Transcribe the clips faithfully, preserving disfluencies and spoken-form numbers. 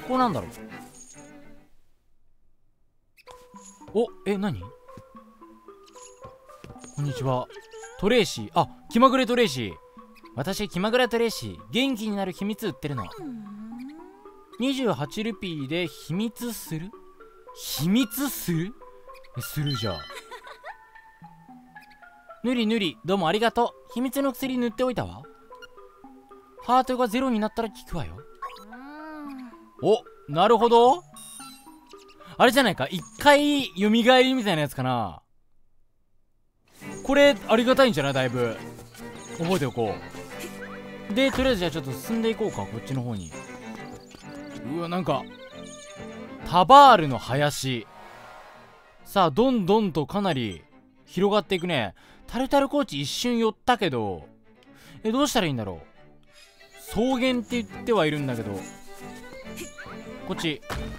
こうなんだろう。お、え、何？こんにちは。トレイシー。あ、気まぐれトレイシー。私、気まぐれトレイシー。元気になる秘密売ってるの。にじゅうはちルピーで秘密する？秘密する？え、するじゃん。ぬりぬり、どうもありがとう。秘密の薬塗っておいたわ。ハートがゼロになったら効くわよ。お、なるほど。あれじゃないか、一回蘇りみたいなやつかな。これありがたいんじゃない？だいぶ覚えておこう。で、とりあえずじゃあちょっと進んでいこうか、こっちの方に。うわ、なんかタバールの林。さあ、どんどんとかなり広がっていくね。タルタル高地一瞬寄ったけど、え、どうしたらいいんだろう。草原って言ってはいるんだけど、こっち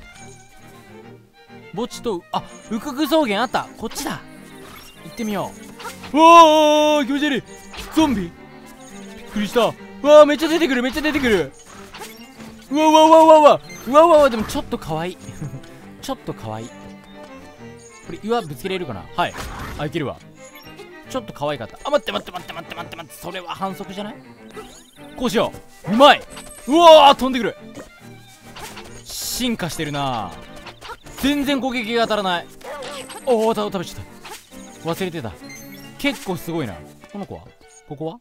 墓地と、あ、ウクク草原あった。こっちだ。行ってみよう。うわー、気持ち悪い。ゾンビびっくりした。うわー、めっちゃ出てくる、めっちゃ出てくる。うわうわうわうわうわうわうわうわ。でもちょっとかわいいちょっとかわいい。これ岩ぶつけれるかな。はい、あ、いけるわ。ちょっと可愛かった。あ、待って待って待って待って待って待って、それは反則じゃない？こうしよう。うまい。うわー、飛んでくる。進化してるな。全然攻撃が当たらない。おお、食べちゃった。忘れてた。結構すごいな。この子は？ここは？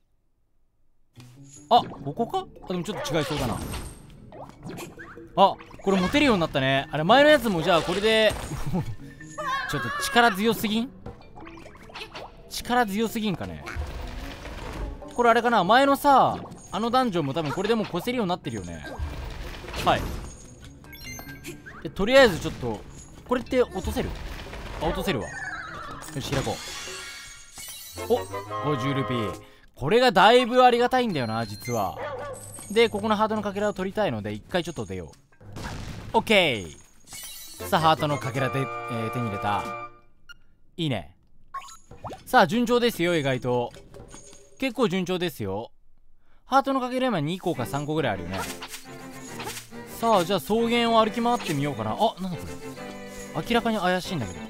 あ、ここか？あ、でもちょっと違いそうだな。あ、これ持てるようになったね。あれ、前のやつもじゃあこれでちょっと力強すぎん？力強すぎんかね。これあれかな、前のさ、あのダンジョンも多分これでもう越せるようになってるよね。はい。で、とりあえずちょっとこれって落とせる？あ、落とせるわ。よし、開こう。お、ごじゅうルピー。これがだいぶありがたいんだよな、実は。で、ここのハートのかけらを取りたいので一回ちょっと出よう。 OK。 さあ、ハートのかけらで、えー、手に入れた。いいね。さあ、順調ですよ。意外と結構順調ですよ。ハートのかけら今にこかさんこぐらいあるよね。さあ、じゃあ草原を歩き回ってみようかな。あ、なんだこれ、明らかに怪しいんだけど。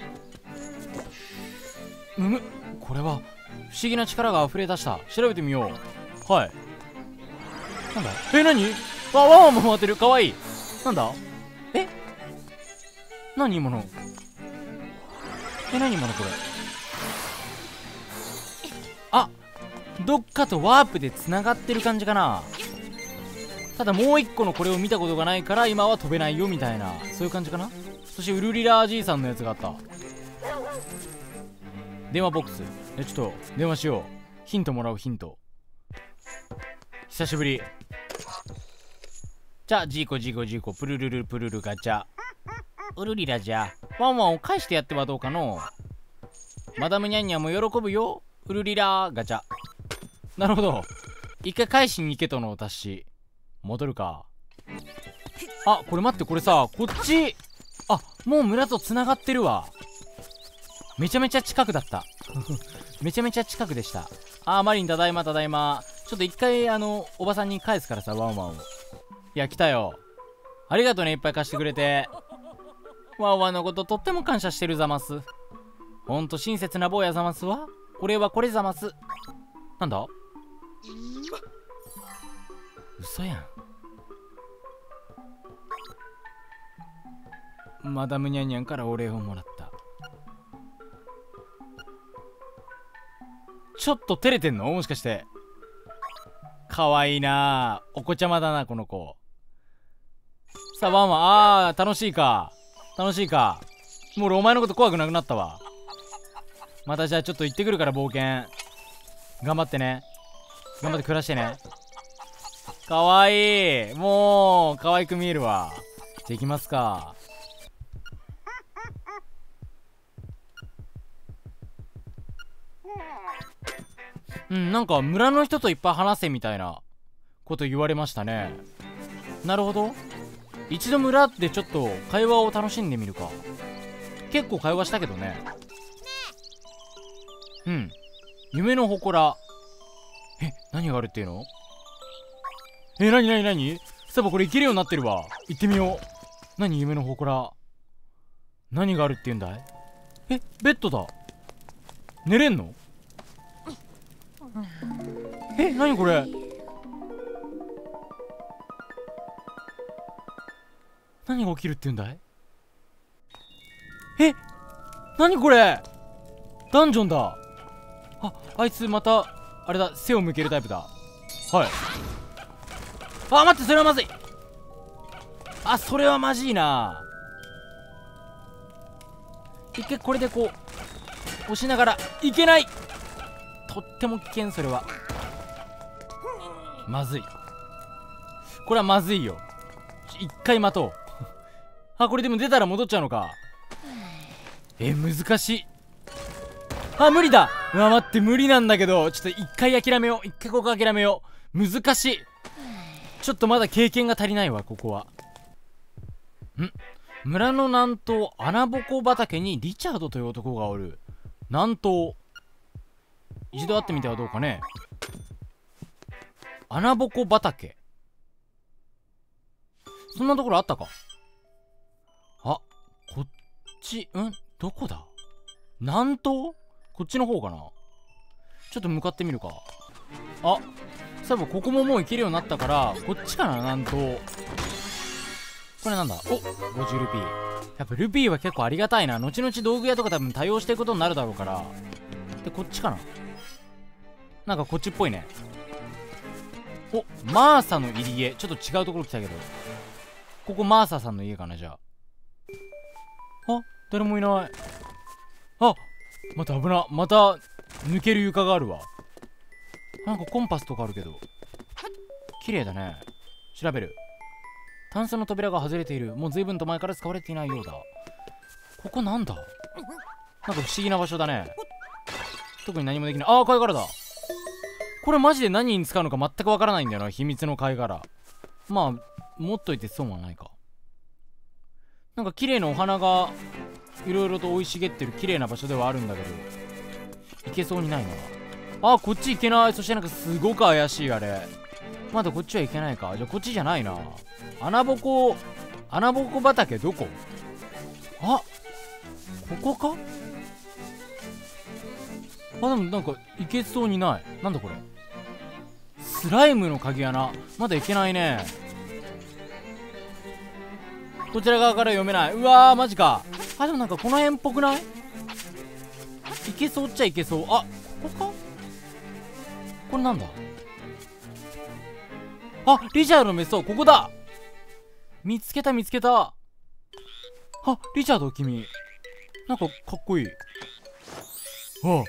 むむ、これは不思議な力が溢れ出した。調べてみよう。はい。なんだ、え、なに？あ、ワンワンも回ってる。かわいい。なんだ、え、何今の、え、何今のこれ。あ、どっかとワープでつながってる感じかな。ただもう一個のこれを見たことがないから今は飛べないよみたいな、そういう感じかな。そしてウルリラーじいさんのやつがあった。電話ボックス。え、ちょっと電話しよう。ヒントもらう。ヒント。久しぶり。じゃあジーコジーコジーコプルルルプルルガチャ。ウルリラじゃワンワンを返してやってはどうかの。マダムニャンニャンも喜ぶよ。ウルリラガチャ。なるほど、一回返しに行けとの足し。戻るか。あ、これ待って、これさ、こっち、あ、もう村とつながってるわ。めちゃめちゃ近くだっためちゃめちゃ近くでした。あー、マリンただいまただいま。ちょっと一回あのおばさんに返すからさ、ワンワンを。いや、来たよ。ありがとうね、いっぱい貸してくれて。ワンワンのこととっても感謝してるざます。ほんと親切な坊やざますわ。これはこれざます。なんだ、嘘やん。マダムニャンニャンからお礼をもらった。ちょっと照れてんの？もしかして。かわいいな。お子ちゃまだな、この子。さあ、ワンワン。あー、楽しいか。楽しいか。もう俺お前のこと怖くなくなったわ。またじゃあちょっと行ってくるから、冒険。頑張ってね。頑張って暮らしてね。かわいい。もう、可愛く見えるわ。じゃあ行きますか。うん、なんか村の人といっぱい話せみたいなこと言われましたね。なるほど。一度村でちょっと会話を楽しんでみるか。結構会話したけどね。うん。夢の祠。え、何があるっていうの？え、なになになに？ そういえばこれ行けるようになってるわ。行ってみよう。何夢の祠。何があるって言うんだい？え、ベッドだ。寝れんの？え、何これ？何が起きるって言うんだい？え、何これ？ダンジョンだ。あ、あいつまたあれだ、背を向けるタイプだ。はい。あ、待って、それはまずい。あ、それはまじいな。一回これでこう押しながらいけない。とっても危険。それはまずい。これはまずいよ。一回待とう。あ、これでも出たら戻っちゃうのか。え、難しい。あ、無理だ。うわ、待って、無理なんだけど、ちょっと一回諦めよう。一回ここ諦めよう。難しい。ちょっとまだ経験が足りないわ、ここは。ん、村の南東穴ぼこ畑にリチャードという男がおる。南東、一度会ってみてはどうかね。穴ぼこ畑、そんなところあったか。あ、こっち、ん、どこだ。南東、こっちの方かな。ちょっと向かってみるか。あ、そういえばここももう行けるようになったから、こっちかな、南東。これなんだ。お、ごじゅうルピー。やっぱルピーは結構ありがたいな。後々道具屋とか多分多用していくことになるだろうから。で、こっちかな。なんかこっちっぽいね。お、マーサの入り家。ちょっと違うところ来たけど、ここマーサさんの家かな。じゃあ、あ、誰もいない。あ、また危な。また抜ける床があるわ。なんかコンパスとかあるけど、綺麗だね。調べる。タンスの扉が外れている。もう随分と前から使われていないようだ。ここなんだ。なんか不思議な場所だね。特に何もできない。ああ、貝殻だ。これマジで何に使うのか全くわからないんだよな、秘密の貝殻。まあ持っといて損はないか。なんか綺麗なお花がいろいろと生い茂ってる綺麗な場所ではあるんだけど、行けそうにないな。あ、こっち行けない。そしてなんかすごく怪しい。あれまだこっちは行けないか。じゃあこっちじゃないな。穴ぼこ、穴ぼこ畑どこ。あ、ここか。あ、でもなんか行けそうにない。なんだこれ。スライムの鍵穴。まだ行けないね。こちら側から読めない。うわー、マジか。あ、でもなんかこの辺っぽくない？行けそうっちゃ行けそう。あ、ここか。これなんだ。あ、リチャードの別荘。ここだ。見つけた見つけた。あ、リチャード、君なんかかっこいい。あ、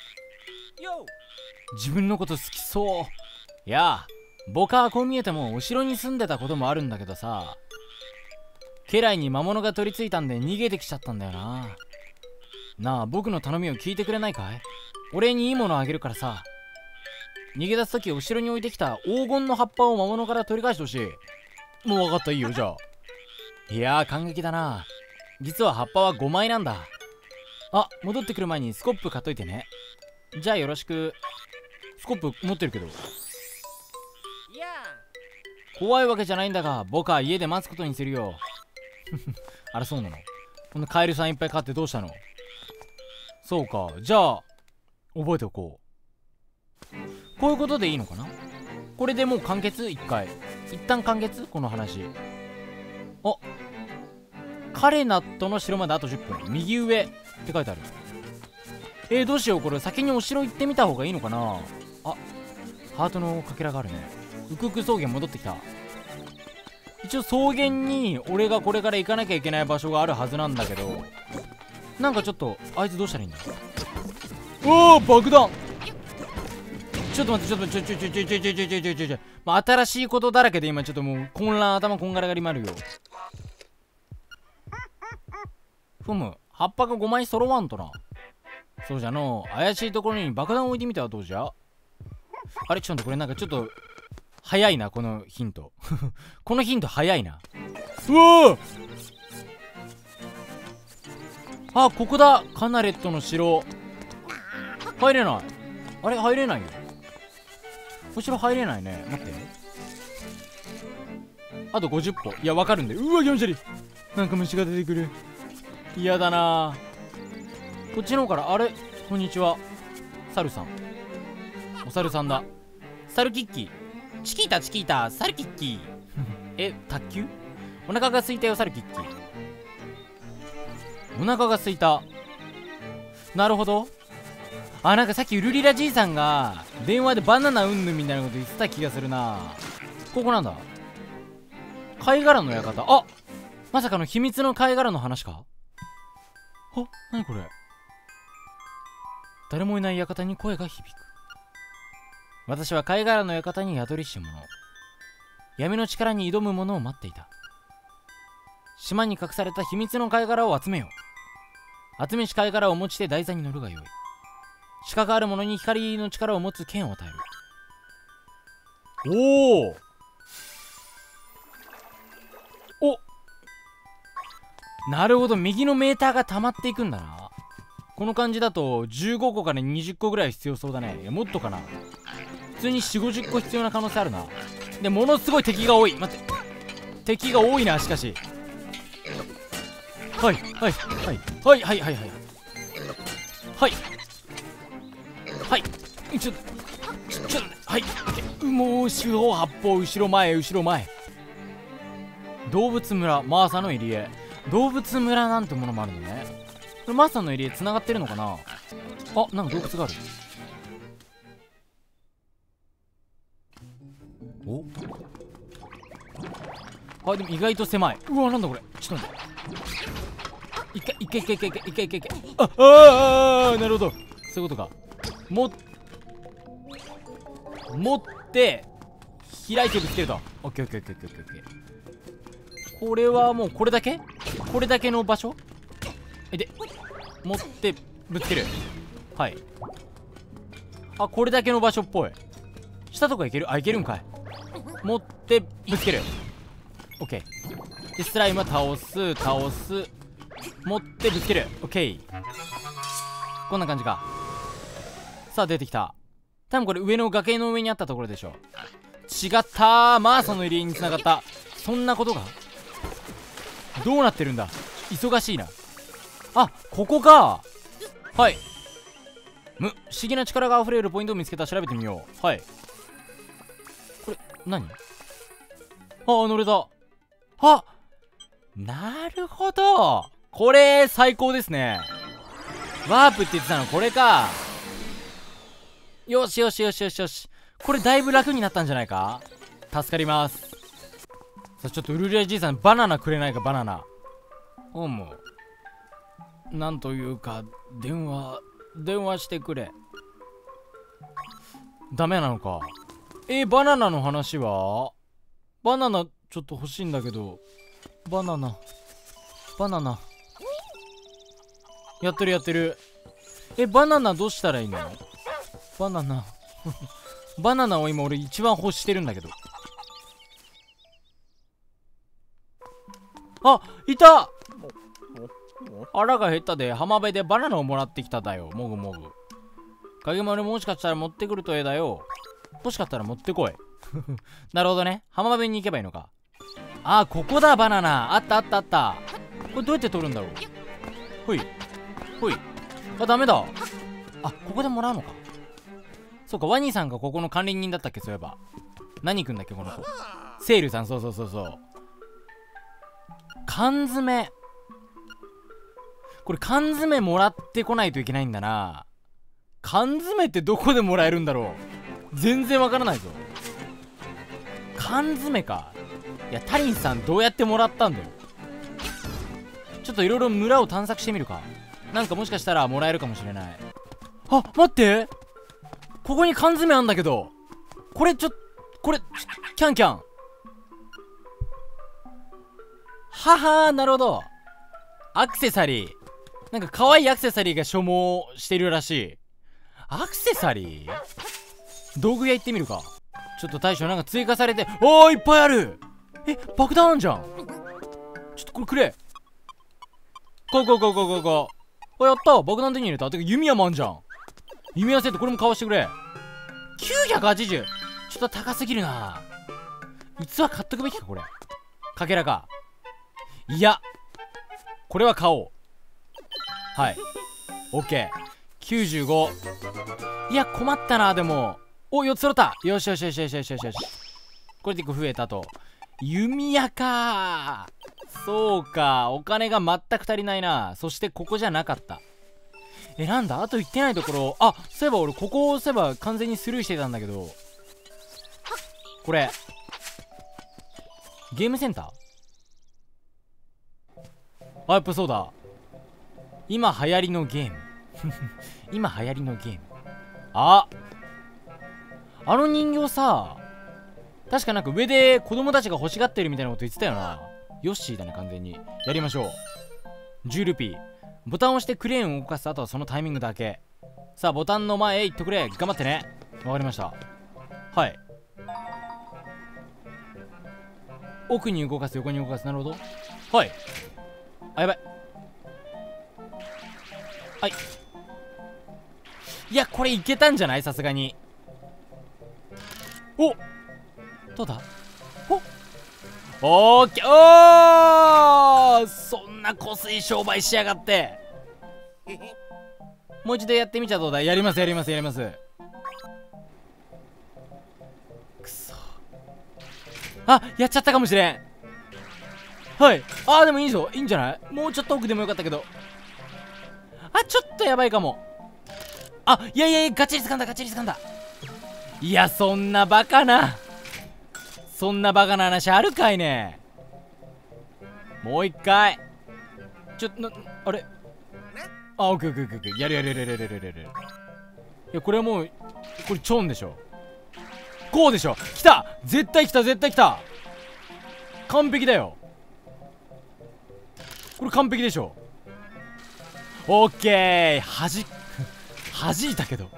自分のこと好きそう。いや、僕はこう見えてもお城に住んでたこともあるんだけどさ、家来に魔物が取り付いたんで逃げてきちゃったんだよな。なあ、僕の頼みを聞いてくれないかい？お礼にいいものあげるからさ。逃げ出すときお城に置いてきた黄金の葉っぱを魔物から取り返してほしい。もう分かった、いいよ。じゃあ。いやー、感激だな。実は葉っぱはごまいなんだ。あ、戻ってくる前にスコップ買っといてね。じゃあよろしく。スコップ持ってるけど。怖いわけじゃないんだが、僕は家で待つことにするよ。あら、そうなの。このカエルさんいっぱい飼ってどうしたの。そうか、じゃあ覚えておこう。こういうことでいいのかな。これでもう完結。一回一旦完結、この話。あ、カレナットの城まであとじゅっぷん。右上って書いてある。えー、どうしよう。これ先にお城行ってみた方がいいのかな。あ、ハートのかけらがあるね。ウクク草原戻ってきた。一応草原に俺がこれから行かなきゃいけない場所があるはずなんだけど、なんかちょっとあいつどうしたらいいんだ。おお、爆弾。ちょっと待って、ちょっとちょちょちょちょちょちょちょちょちょちょちょ、まあ、新しいことだらけで今ちょっともう混乱、頭こんがらがりまるよ。ふむ、葉っぱがごまい揃わんとな。そうじゃの、怪しいところに爆弾を置いてみてはどうじゃ。あれ、ちょっとこれなんかちょっと早いな、このヒント。このヒント早いな。うわー、あ、ここだ。カナレットの城。入れない。あれ、入れないよ。お城入れないね。待って。 あとごじゅっぽ。いや、わかるんで。うわ、気持ち悪い。なんか虫が出てくる。嫌だな。こっちの方から、あれこんにちは。サルさん。お猿さんだ。サルキッキー。チキータチキータ、サルキッキー。え、卓球？お腹が空いたよ、サルキッキー。お腹が空いた。なるほど。あ、なんかさっきウルリラじいさんが電話でバナナうんぬんみたいなこと言ってた気がするな。ここなんだ。貝殻の館。あ、まさかの秘密の貝殻の話か。あ、なにこれ。誰もいない館に声が響く。私は貝殻の館に宿りし者。闇の力に挑む者を待っていた。島に隠された秘密の貝殻を集めよう。集めし貝殻を持ちて台座に乗るがよい。視覚ある者に光の力を持つ剣を与える。おお。お、なるほど。右のメーターが溜まっていくんだな。この感じだとじゅうごこからにじゅっこぐらい必要そうだね。いや、もっとかな。普通によんじゅうごじゅっこ必要な可能性あるな。で、ものすごい敵が多い。待って、敵が多いな。しかし、はいはいはいはいはいはいはいはいはいちょっとちょっとはい、もう後ろ八方、後ろ前後ろ前。動物村マーサの入り江。動物村なんてものもあるのね。これマーサの入り江つながってるのかな。あ、なんか洞窟がある。お、あ、でも意外と狭い。うわ、なんだこれ。ちょっと待って。一回一回一回一回一回一回一回。あああ、なるほど。そういうことか。も持って開いてぶつけると。オッケーオッケーオッケーオッケーオッケー。これはもうこれだけこれだけの場所で持ってぶつける。はい。あ、これだけの場所っぽい。下とかいける。あ、いけるんかい。持ってぶつける。オッケー。でスライムは倒す倒す。持ってぶつける。オッケー。こんな感じか。さあ出てきた。多分これ上の崖の上にあったところでしょ。違ったー。マーサの入りに繋がった。そんなことがどうなってるんだ。忙しいな。あ、ここか。はい。む、不思議な力が溢れるポイントを見つけた。調べてみよう。はい。これ何。あ、乗れた。あ、なるほど。これ最高ですね。ワープって言ってたのこれか。よしよしよしよしよし。これだいぶ楽になったんじゃないか。助かります。さあちょっとウルリアじいさんバナナくれないか。バナナ。おもなんというか電話電話してくれ。ダメなのか。えー、バナナの話は。バナナちょっと欲しいんだけど。バナナバナナやってるやってる。え、バナナどうしたらいいの。バナナバナナを今俺一番欲してるんだけど。あ、いた。腹が減ったで浜辺でバナナをもらってきただよ。もぐもぐ。影丸もしかしたら持ってくるとえだよ。欲しかったら持ってこいなるほどね。浜辺に行けばいいのか。あ、ここだ。バナナあったあったあった。これどうやって取るんだろう。ほいほい。あ、ダメだ。あ、ここでもらうのか。そうか、ワニさんがここの管理人だったっけ。そういえば何くんだっけこの子。セールさん。そうそうそうそう。缶詰。これ缶詰もらってこないといけないんだな。缶詰ってどこでもらえるんだろう。全然わからないぞ。缶詰か。いや、タリンさんどうやってもらったんだよ。ちょっといろいろ村を探索してみるか。なんかもしかしたらもらえるかもしれない。あ、待って、ここに缶詰あんだけど。これちょこれキャンキャン。ははー、なるほど。アクセサリー。なんか可愛いアクセサリーが所望してるらしい。アクセサリー道具屋行ってみるか。ちょっと大将なんか追加されて。おー、いっぱいある。え、爆弾あんじゃん。ちょっとこれくれ。こうこうこうこうこうこう。あ、やった。爆弾手に入れた。てか弓矢もあんじゃん。弓矢セットこれも買わしてくれ。きゅうひゃくはちじゅう。ちょっと高すぎるな。器買っとくべきかこれ。 かけらか。いやこれは買おう。はい OK。 きゅうじゅうご。いや困ったな。でもおよっつ揃った。よしよしよしよしよしよしよし。これでいっこ増えたと。弓矢か。そうか、お金が全く足りないな。そしてここじゃなかった。え、なんだ、あと行ってないところ。あ、そういえば俺ここをそういえば完全にスルーしてたんだけど、これゲームセンター。あ、やっぱそうだ。今流行りのゲーム今流行りのゲーム。ああの人形さ、確かなんか上で子供たちが欲しがってるみたいなこと言ってたよな。ヨッシーだね完全に。やりましょう。じゅうルピー。ボタンを押してクレーンを動かす。あとはそのタイミングだけ。さあボタンの前へ行っとくれ。頑張ってね。わかりました。はい。奥に動かす、横に動かす。なるほど。はい。あ、やばい。はい。いやこれいけたんじゃない、さすがに。お、どうだ。おオーケー。おー、そんなこすい商売しやがって。もう一度やってみちゃどうだ。やりますやりますやります。くそ。あ、やっちゃったかもしれん。はい。あーでもいいぞ、いいんじゃない。もうちょっと奥でもよかったけど。あ、ちょっとやばいかも。あ、いやいやいや、ガチリ掴んだガチリ掴んだ。いやそんなバカなそんなバカな話あるかいね。もう一回。ちょっと、あれあ、オッケーオッケーオッケーオッケー。やるやるやるやるやるやるやる。いや、これはもう、これチョンでしょ。こうでしょ。来た絶対来た絶対来た。完璧だよ。これ完璧でしょ。オッケー。はじ、はじいたけど。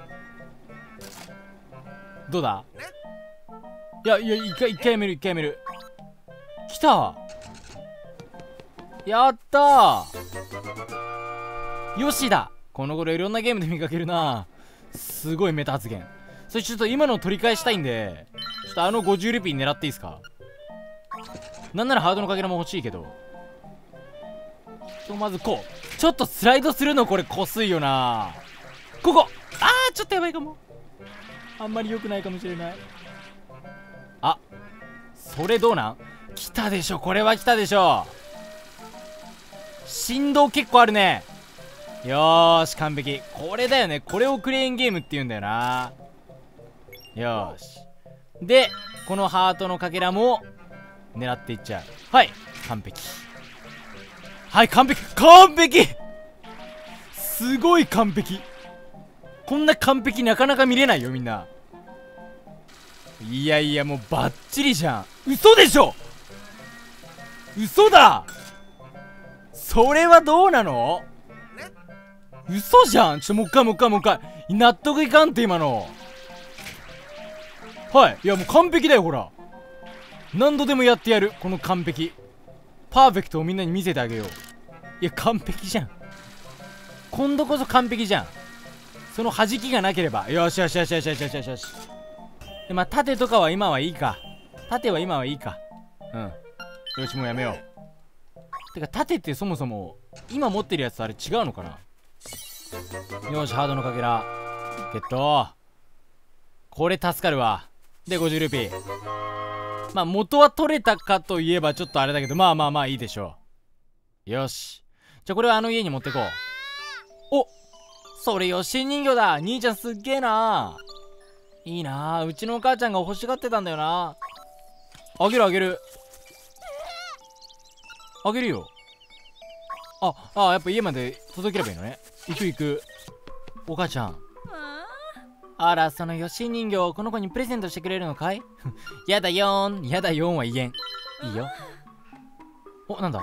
どうだ。いやいや、一回一回やめる一回やめる。来た。やったー。よしだ。この頃いろんなゲームで見かけるな。すごいメタ発言。そしてちょっと今の取り返したいんで、ちょっとあのごじゅうルピー狙っていいですか。なんならハードのかけらも欲しいけど。とまずこうちょっとスライドするのこれこすいよな。ここ。あーちょっとやばいかも。あんまり良くないかもしれない。あ、それどうなん。来たでしょ。これは来たでしょ。振動結構あるね。よーし完璧。これだよね。これをクレーンゲームって言うんだよな。よーし。でこのハートのかけらも狙っていっちゃう。はい完璧。はい完璧完璧。すごい完璧。こんな完璧なかなか見れないよみんな。いやいやもうバッチリじゃん。嘘でしょ。嘘だ。それはどうなの。嘘じゃん。ちょっともう一回もう一回もう一回。納得いかんって今の。はい。いやもう完璧だよほら。何度でもやってやる。この完璧パーフェクトをみんなに見せてあげよう。いや完璧じゃん。今度こそ完璧じゃん。その弾きがなければ。よしよしよしよしよしよしよしよし。でまあ盾とかは今はいいか。盾は今はいいか。うん。よしもうやめよう。てか盾ってそもそも今持ってるやつとあれ違うのかな。よしハードのかけらゲット。これ助かるわ。でごじゅうルピー。まあ元は取れたかといえばちょっとあれだけど、まあまあまあいいでしょう。よしじゃあこれはあの家に持ってこう。お、それよし人形だ。兄ちゃんすっげえな。いいな。うちのお母ちゃんが欲しがってたんだよな。あげるあげるあげるよ。ああ、やっぱ家まで届ければいいのね。行く行く。お母ちゃん。あら、そのよし人形この子にプレゼントしてくれるのかい。やだよーん。やだよーんは言えん。いいよ。お、なんだ。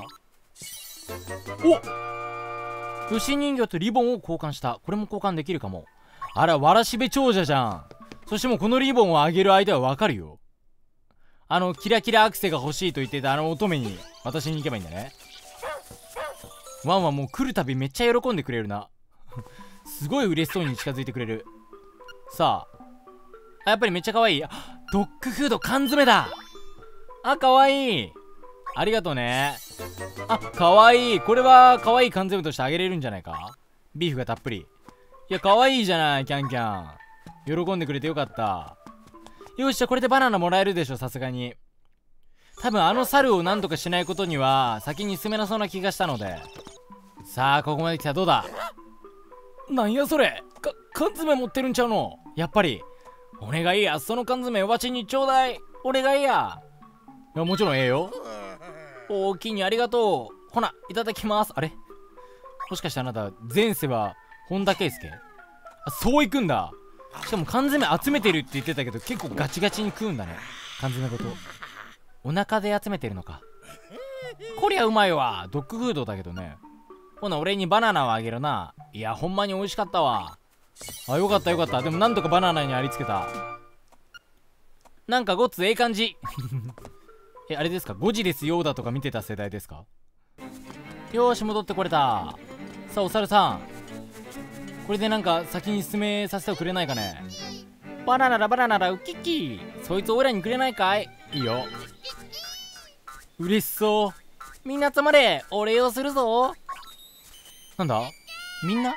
お、よし人形とリボンを交換した。これも交換できるかも。あら、わらしべ長者じゃん。そしてもうこのリボンをあげる相手はわかるよ。あのキラキラアクセが欲しいと言ってたあの乙女に私に行けばいいんだね。ワンはもう来るたびめっちゃ喜んでくれるな。すごい嬉しそうに近づいてくれる。さあ、あ、やっぱりめっちゃ可愛い。あ、ドッグフード缶詰だ。あ、可愛い。 ありがとうね。あ、かわいい。これはかわいい缶詰としてあげれるんじゃないか。ビーフがたっぷり。いや、かわいいじゃない、キャンキャン。喜んでくれてよかった。よし、じゃあこれでバナナもらえるでしょ、さすがに。多分あの猿を何とかしないことには先に進めなそうな気がしたので。さあ、ここまで来た。どうだ。なんやそれ。か、缶詰持ってるんちゃうの。やっぱり。お願いや、その缶詰わしにちょうだい。お願いや。いや、もちろんええよ。おおきにありがとう。ほな、いただきます。あれ、もしかしてあなた前世は本田圭佑？あ、そういくんだ。しかも缶詰集めてるって言ってたけど、結構ガチガチに食うんだね、缶詰ごと。お腹で集めてるのか。こりゃうまいわ。ドッグフードだけどね。ほな、俺にバナナをあげるな。いや、ほんまに美味しかったわ。あ、よかったよかった。でもなんとかバナナにありつけた。なんかごっつええ感じ。え、あれですか、ゴジですよーだとか見てた世代ですか。よーし、戻ってこれた。さあ、お猿さん、これでなんか先に進めさせてくれないかね。バナナラバナナラウキッキー、そいつオイラにくれないかい。いいよ。嬉しそう。みんな集まれ、お礼をするぞ。なんだ、みんな。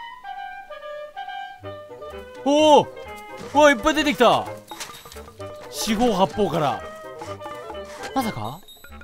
おお、うわ、いっぱい出てきた。四方八方から。まさか。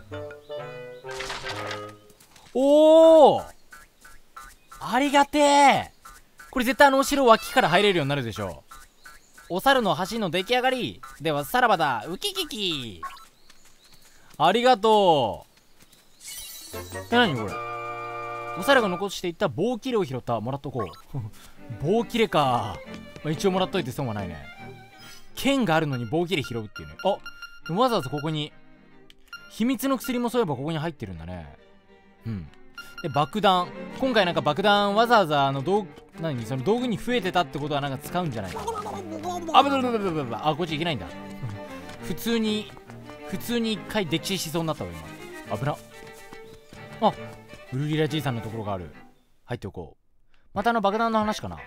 おお、ありがてえ。これ絶対あのお城脇から入れるようになるでしょ。お猿の橋の出来上がりではさらばだ、ウキキキ。ありがとう。え、なにこれ。お猿が残していった棒切れを拾った。もらっとこう。棒切れか、まあ、一応もらっといて損はないね。剣があるのに棒切れ拾うっていうね。あ、わざわざここに秘密の薬もそういえばここに入ってるんだね。うん。で、爆弾。今回なんか爆弾わざわざあの道具、何その道具に増えてたってことはなんか使うんじゃないか。あ、ぶぶぶぶぶぶ、あ、こっち行けないんだ。普通に普通に一回溺死しそうになったわ今。危な。あ、ウルリラじいさんのところがある。入っておこう。またあの爆弾の話かな。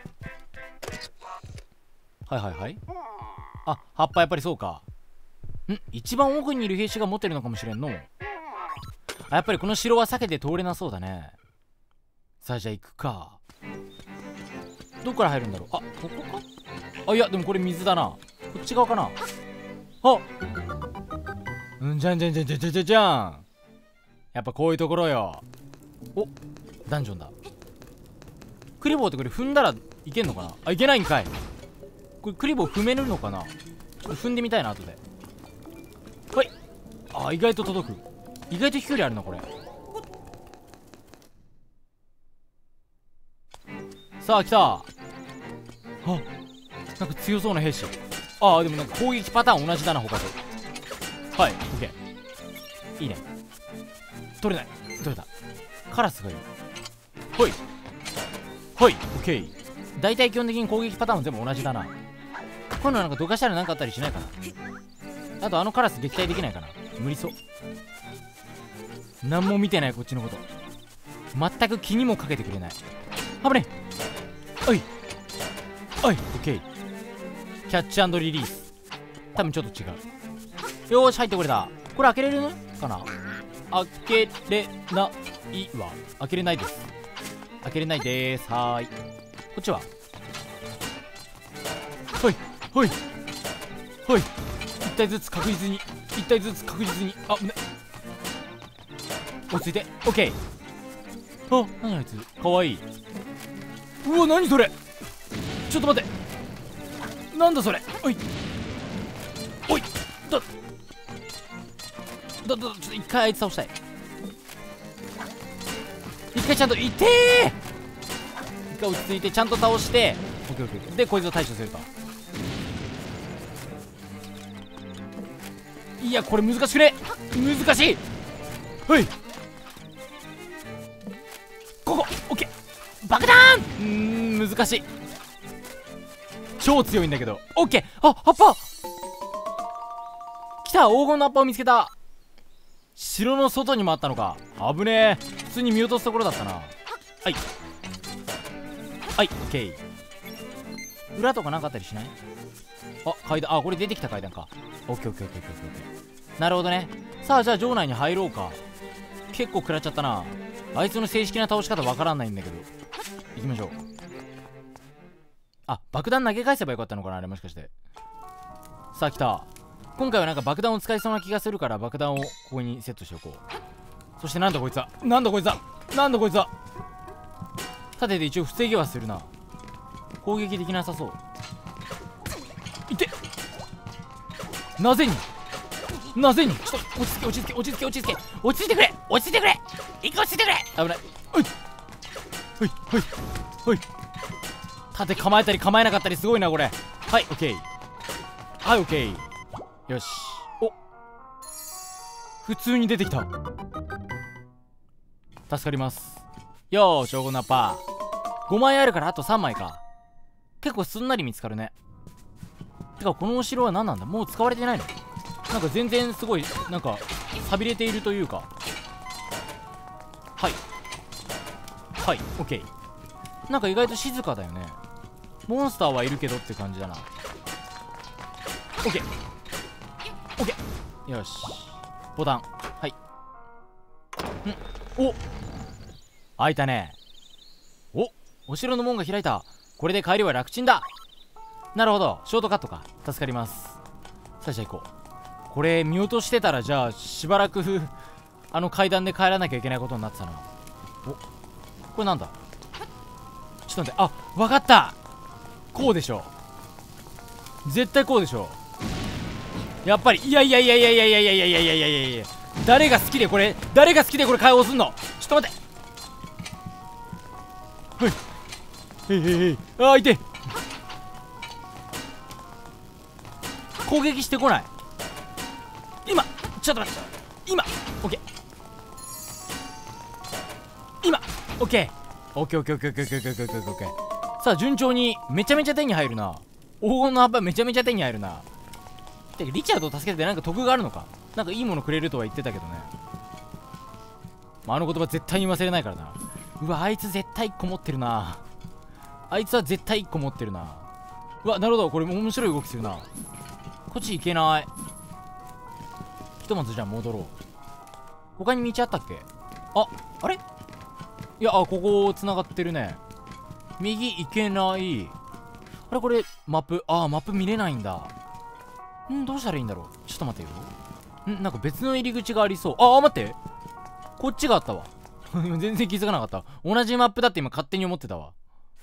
はいはいはい。あ、葉っぱやっぱりそうか。ん、一番奥にいる兵士が持ってるのかもしれんの。あ、やっぱりこの城は避けて通れなそうだね。さあ、じゃあ行くか。どこから入るんだろう。あ、ここか。あ、いやでもこれ水だな。こっち側かな。あ、うん、じゃんじゃんじゃんじゃんじゃんじゃんじゃん。やっぱこういうところよ。お、ダンジョンだ。クリボーってこれ踏んだらいけんのかな。あ、いけないんかい。これクリボー踏めるのかな。ちょっと踏んでみたいな後で。はい。あ、意外と届く。意外と飛距離あるなこれ。さあ来た。あ、なんか強そうな兵士。ああ、でもなんか攻撃パターン同じだな他と。はい、オッケー。いいね。取れない。取れた。カラスがいる。ほいほい、オッケー。大体基本的に攻撃パターン全部同じだな。こういうのなんかどかしたらなんかあったりしないかな。あとあのカラス撃退できないかな。無理そう。何も見てないこっちのこと。全く気にもかけてくれない。危ねえ。おいおい、オッケー。キャッチ&リリース。多分ちょっと違う。よーし、入ってこれだ。これ開けれるのかな。開けれないわ。開けれないです。開けれないでーす。はーい。こっちはほいほいほい。一体ずつ確実に、一体ずつ確実に。あ、ね、落ち着いて。オッケー。あ、何あいつかわいい。うわ、何それ。ちょっと待って、なんだそれ。おいおい、だだだ、ちょっと一回あいつ倒したい。一回ちゃんといてー。一回落ち着いてちゃんと倒して、オッケーオッケー。でこいつを対処すると。いやこれ難しくね。難しい。はい、ここオッケー。爆弾。うーん、難しい。超強いんだけど。オッケー。あ、葉っぱ来た。黄金の葉っぱを見つけた。城の外にもあったのか。危ねえ。普通に見落とすところだったな。はいはい、オッケー。裏とかなかったりしない。あ、階段。あ、これ出てきた階段か。オッケーオッケーオッケーオッケーオッケー。なるほどね。さあ、じゃあ城内に入ろうか。 結構食らっちゃったな。あいつの正式な倒し方わからないんだけど。行きましょう。あ、爆弾投げ返せばよかったのかな、あれもしかして。さあ来た。今回はなんか爆弾を使いそうな気がするから、爆弾をここにセットしておこう。そしてなんだこいつは、なんだこいつは、なんだこいつは。盾で一応防ぎはするな。攻撃できなさそう。いて、なぜになぜにちょっと落ち着け落ち着け落ち着け落ち着け落ち着いてくれ落ち着いてくれ一個落ち着いてくれ。危ない。おいほいほいほい。盾構えたり構えなかったりすごいなこれ。はいオッケー。はいオッケー。よし。お、普通に出てきた。助かります。よーし、黄金ナッパーごまいあるからあとさんまいか。結構すんなり見つかるね。てかこのお城は何なんだ、もう使われてないの。なんか全然すごいなんか寂れているというか。はいはいオッケー。なんか意外と静かだよね。モンスターはいるけどって感じだな。オッケーオッケー。よし、ボタン。はい。ん、お、開いたね。お、お城の門が開いた。これで帰りは楽ちんだ。なるほど、ショートカットか。助かります。さあじゃあ行こう。これ見落としてたらじゃあしばらくあの階段で帰らなきゃいけないことになってたな。お、これなんだ。ちょっと待って、あ、わかった。こうでしょ、絶対こうでしょ。やっぱり、いやいやいやいやいやいやいやいやいやいやいやいやいや、誰が好きでこれ誰が好きでこれ解放すんの。ちょっと待って。はいへいへいへい。あー、いて。攻撃してこない。今ちょっと待って、今オッケー。今オッケーオッケーオッケーオッケーオッケーオッケーオッケーオッケーオッケーオッケー。さあ順調にめちゃめちゃ手に入るな。黄金の葉っぱめちゃめちゃ手に入るな。てかリチャードを助けてなんか得があるのか。なんかいいものくれるとは言ってたけどね。まあ、あの言葉絶対に忘れないからな。うわ、あいつ絶対いっこ持ってるな。あいつは絶対いっこ持ってるな。うわ、なるほど、これ面白い動きするな。こっち行けない。ひとまずじゃあ戻ろう。他に道あったっけ。あ、あれ、いや、あ、ここ繋がってるね。右行けない。あれ、これマップ、あー、マップ見れないんだ。ん、どうしたらいいんだろう。ちょっと待ってよ。ん、なんか別の入り口がありそう。ああ、待って、こっちがあったわ全然気づかなかった。同じマップだって今勝手に思ってたわ。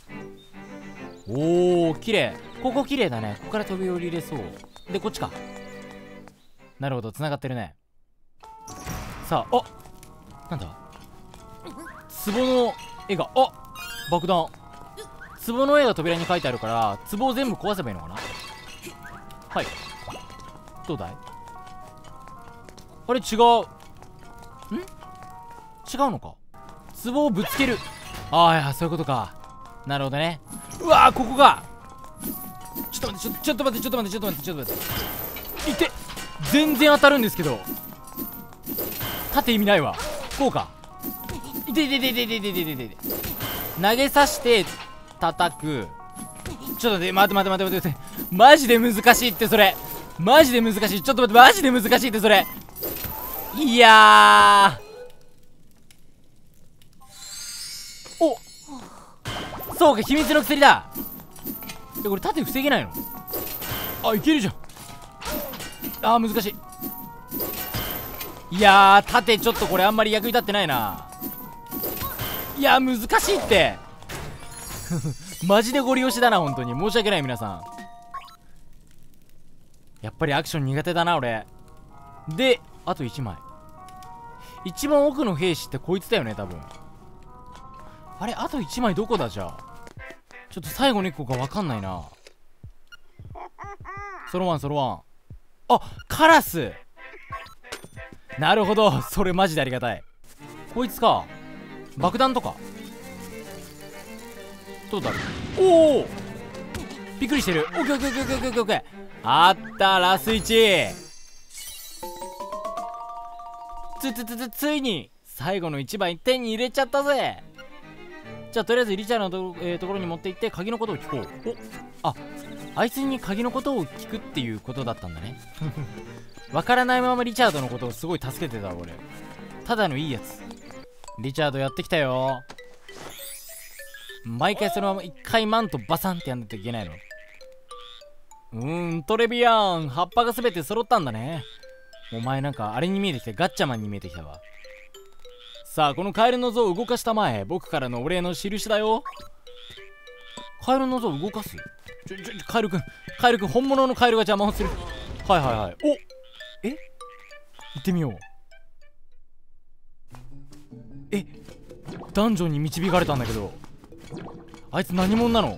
おー、綺麗。ここ綺麗だね。ここから飛び降りれそうで、こっちか。なるほど、繋がってるね。さあ、あ、なんだ、壺の絵が、あ、爆弾。壺の絵が扉に書いてあるから壺を全部壊せばいいのかな。はい、どうだい。あれ違う、ん、違うのか。壺をぶつける。ああ、いや、そういうことか。なるほどね。うわー、ここが。ちょっと待って、ちょ、ちょっと待って、ちょっと待って、ちょっと待って、ちょっと待って。いて、全然当たるんですけど。縦意味ないわ。こうか。いていていていていていていていていて。投げさして叩く。ちょっと待って、待って待って待って待って。マジで難しいってそれ。マジで難しい。ちょっと待って、マジで難しいってそれ。いやー、お、そうか、秘密の薬だ。え、これ縦防げないの。あ、いけるじゃん。あー、難しい。いやー、縦ちょっとこれあんまり役に立ってないな。いやー、難しいってマジでご利用しだな、本当に申し訳ない。皆さんやっぱりアクション苦手だな俺。で、あといちまい。一番奥の兵士ってこいつだよね、多分。あれ、あといちまいどこだ。じゃあちょっと最後のいっこが分かんないな。ソロワンソロワン。あ、カラス。なるほど、それマジでありがたい。こいつか。爆弾とかどうだろう。おお、びっくりしてる。オッケーオッケーオッケーオッケーオッケーオッケー。あった、ラスいち。つつつつついに最後のいちまい手に入れちゃったぜ。じゃあとりあえずリチャードのと、えー、ところに持って行って鍵のことを聞こう。お、あ、あいつに鍵のことを聞くっていうことだったんだねわからないままリチャードのことをすごい助けてた俺。 ただのいいやつ。リチャードやってきたよ。毎回そのまま一回マントバサンってやんないといけないの。うーん、トレビアン、葉っぱが全て揃ったんだね。お前なんかあれに見えてきた、ガッチャマンに見えてきたわ。さあ、このカエルの像を動かしたまえ。僕からのお礼の印だよ。カエルの像を動かす？ちょ、ちょ、カエルくん、カエルくん、本物のカエルが邪魔をする。はいはいはい。おえ行ってみよう。えダンジョンに導かれたんだけど、あいつ何者なの？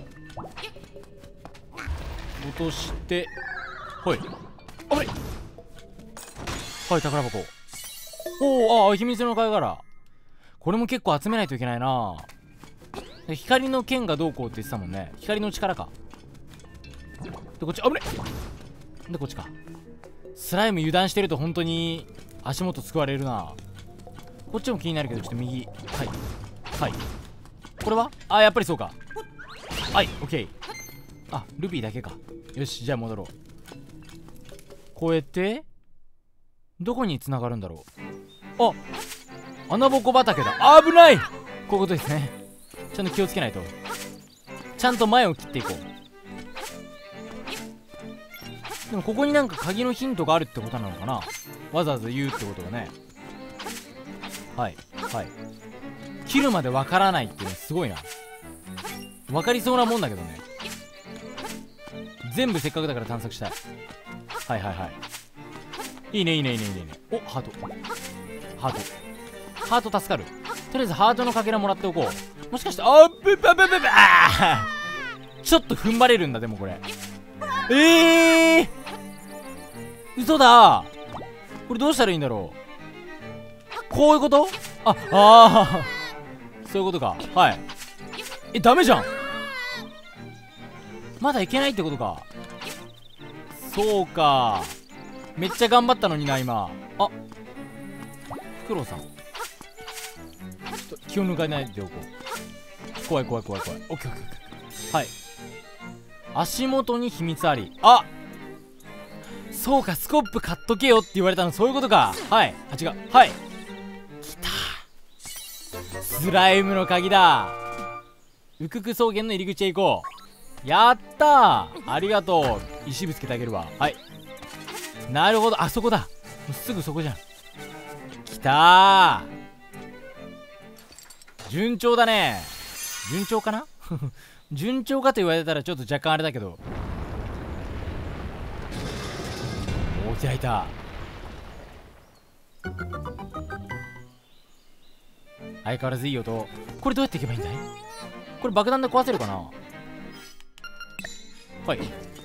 落として、はい。あれはい、宝箱。おお、あ、秘密の貝殻。これも結構集めないといけないな。光の剣がどうこうって言ってたもんね。光の力か。で、こっち、あぶねで、こっちか。スライム油断してると本当に足元救われるな。こっちも気になるけど、ちょっと右。はいはい。これはあ、やっぱりそうか。はい、オッケー。あ、ルビーだけか。よし、じゃあ戻ろう。こうやってどこに繋がるんだろう。あ、穴ぼこ畑だ。危ない。こういうことですね。ちゃんと気をつけないと。ちゃんと前を切っていこう。でもここになんか鍵のヒントがあるってことなのかな。わざわざ言うってことがね。はいはい切るまでわからないっていうのすごいな。わかりそうなもんだけどね。全部せっかくだから探索したい。はいはいはい。いいねいいねいいねいいね。お、ハートハートハート助かる。とりあえずハートのかけらもらっておこう。もしかして、あっぶぶぶぶぶあーちょっと踏ん張れるんだ。でもこれええー、嘘だ。これどうしたらいいんだろう。こういうこと？あ、ああそういうことか。はい。え、ダメじゃん。まだいけないってことか。そうか。めっちゃ頑張ったのにな今。あ、フクロウさん、ちょっと気を抜かないでおこう。怖い怖い怖い怖い。オッケーオッケーオッケー。はい。足元に秘密あり。あ、そうか、スコップ買っとけよって言われたのそういうことか。はい。あ、違う。はい。きた。スライムの鍵だ。ウクク草原の入り口へ行こう。やったー、ありがとう。石ぶつけてあげるわ。はい。なるほど、あそこだ。もうすぐそこじゃん。きたー。順調だね。順調かな順調かと言われたらちょっと若干あれだけど。おー、開いた。相変わらずいい音。これどうやっていけばいいんだい？これ爆弾で壊せるかな。はい。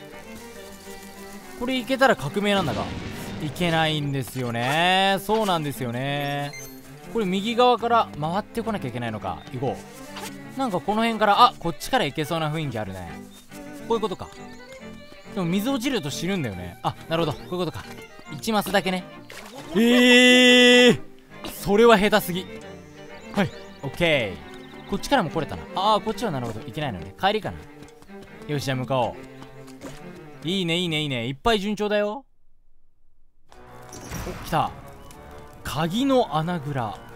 これいけたら革命なんだがいけないんですよね。そうなんですよね。これ右側から回ってこなきゃいけないのか。行こう。なんかこの辺から、あ、こっちから行けそうな雰囲気あるね。こういうことか。でも水落ちると死ぬんだよね。あ、なるほど、こういうことか。いちマスだけね。えーそれは下手すぎ。はい、オッケー。こっちからも来れたな。ああ、こっちはなるほど、いけないのね。帰りかな。よし、じゃあ向かおう。いいねいいねいいね。いっぱい順調だよ。お、来た。鍵の穴蔵。